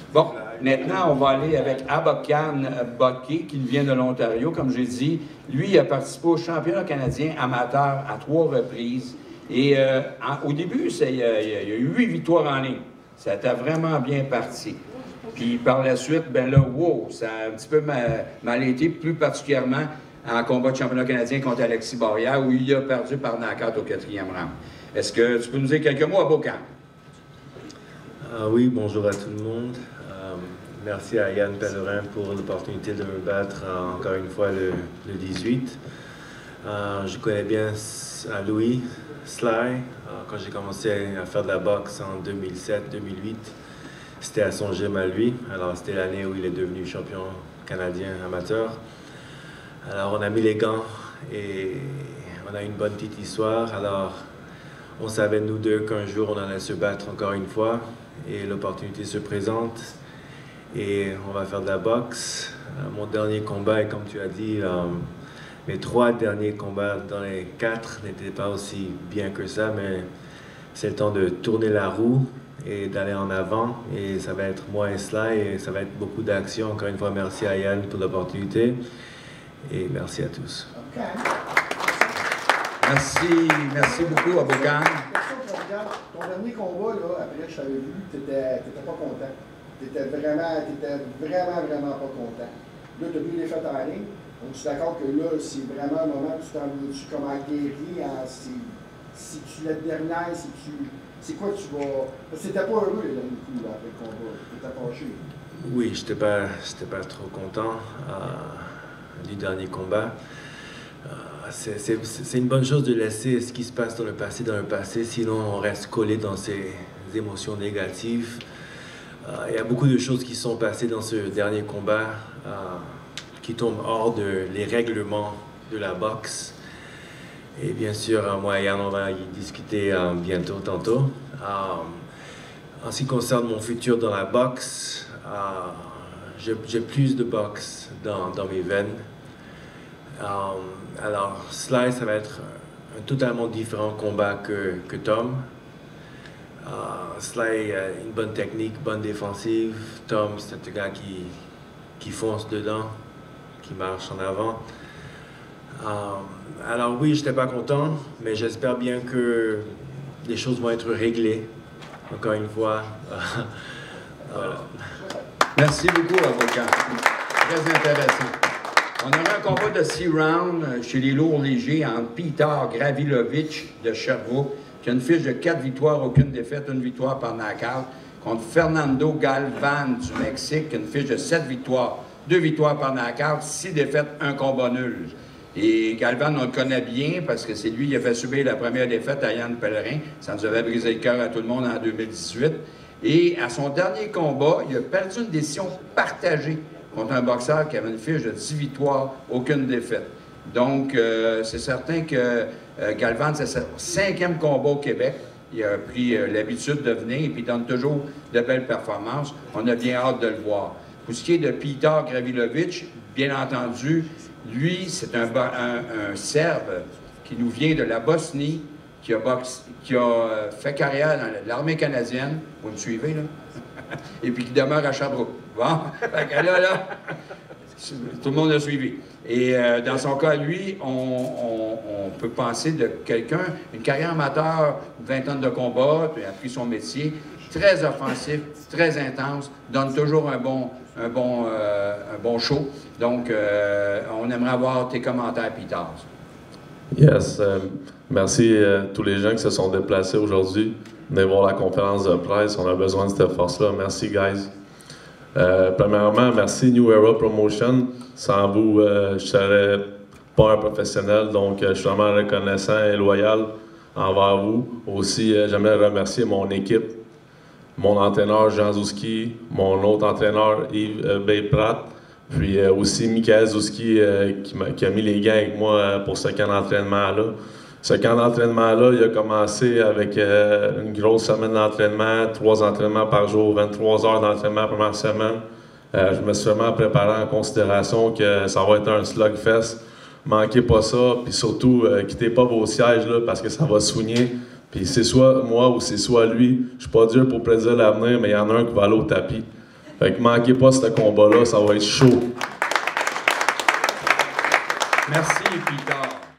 Bon, maintenant, on va aller avec Abokan Botke, qui vient de l'Ontario, comme j'ai dit. Lui, il a participé au championnat canadien amateur à 3 reprises. Et au début, il y a eu 8 victoires en ligne. Ça a vraiment bien parti. Puis par la suite, ben là, wow, ça a un petit peu mal été, plus particulièrement en combat de championnat canadien contre Alexis Barrière, où il a perdu par knockout au 4e round. Est-ce que tu peux nous dire quelques mots, Abokan? Oui, bonjour à tout le monde. Merci à Yann Pellerin pour l'opportunité de me battre encore une fois le 18. Je connais bien Louis Sly. Quand j'ai commencé à faire de la boxe en 2007-2008, c'était à son gym à lui. Alors, c'était l'année où il est devenu champion canadien amateur. Alors, on a mis les gants et on a une bonne petite histoire. Alors, on savait, nous deux, qu'un jour, on allait se battre encore une fois. Et l'opportunité se présente. Et on va faire de la boxe. Mon dernier combat, et comme tu as dit, mes 3 derniers combats dans les 4 n'étaient pas aussi bien que ça, mais c'est le temps de tourner la roue et d'aller en avant. Et ça va être moi et Sly, et ça va être beaucoup d'action. Encore une fois, merci à Yann pour l'opportunité. Et merci à tous. Okay. Merci beaucoup, Abokan. Ton dernier combat, là, après je t'avais vu, tu n'étais pas content. Tu étais vraiment pas content. Là, tu as pris les fêtes en ligne. Donc, tu es d'accord que là, c'est vraiment un moment où tu t'en vas-tu comme guérir. Si tu l'as dernière, c'est quoi tu vas. Parce que t'étais pas heureux le dernier coup là, après le combat. Tu étais fâché. Oui, j'étais pas trop content du dernier combat. C'est une bonne chose de laisser ce qui se passe dans le passé, sinon on reste collé dans ces émotions négatives. Il y a beaucoup de choses qui sont passées dans ce dernier combat qui tombent hors les règlements de la boxe. Et bien sûr, moi et Yann, on va y discuter bientôt, tantôt. En ce qui concerne mon futur dans la boxe, j'ai plus de boxe dans mes veines. Alors, Sly, ça va être un totalement différent combat que Tom. Sly a une bonne technique, bonne défensive. Tom, c'est un gars qui fonce dedans, qui marche en avant. Alors oui, je n'étais pas content, mais j'espère bien que les choses vont être réglées. Encore une fois. Voilà. Merci beaucoup, Abokan. Très intéressant. On aura un combat de 6 rounds chez les lourds légers entre Peter Gravilovich de Sherbrooke, qui a une fiche de 4 victoires, aucune défaite, 1 victoire par knockout, contre Fernando Galvan du Mexique, qui a une fiche de 7 victoires, 2 victoires par knockout, 6 défaites, 1 combat nul. Et Galvan, on le connaît bien parce que c'est lui qui a fait subir la première défaite à Yann Pellerin. Ça nous avait brisé le cœur à tout le monde en 2018. Et à son dernier combat, il a perdu une décision partagée contre un boxeur qui avait une fiche de 10 victoires, aucune défaite. Donc, c'est certain que Galvan, c'est son 5e combat au Québec. Il a pris l'habitude de venir et puis il donne toujours de belles performances. On a bien hâte de le voir. Pour ce qui est de Peter Gravilovich, bien entendu, lui, c'est un Serbe qui nous vient de la Bosnie, qui a fait carrière dans l'armée canadienne. Vous me suivez, là? Et puis qui demeure à Sherbrooke. Bon, là, tout le monde a suivi. Et dans son cas, lui, on peut penser de quelqu'un, une carrière amateur, 20 ans de combat, puis a appris son métier, très offensif, très intense, donne toujours un bon show. Donc, on aimerait avoir tes commentaires, Peter. Yes, merci à tous les gens qui se sont déplacés aujourd'hui. Venez voir la conférence de presse, on a besoin de cette force-là. Merci, guys. Premièrement, merci New Era Promotion. Sans vous, je ne serais pas un professionnel, donc je suis vraiment reconnaissant et loyal envers vous. Aussi, j'aimerais remercier mon équipe, mon entraîneur Jean Zouski, mon autre entraîneur Yves Pratt, puis aussi Michael Zouski qui a mis les gants avec moi pour ce camp d'entraînement-là. Ce camp d'entraînement-là, il a commencé avec une grosse semaine d'entraînement, 3 entraînements par jour, 23 heures d'entraînement par semaine. Je me suis vraiment préparé en considération que ça va être un slugfest. Manquez pas ça, puis surtout, quittez pas vos sièges là, parce que ça va soigner. Puis c'est soit moi ou c'est soit lui. Je suis pas dur pour prédire l'avenir, mais il y en a un qui va aller au tapis. Fait que manquez pas ce combat-là, ça va être chaud. Merci, Peter.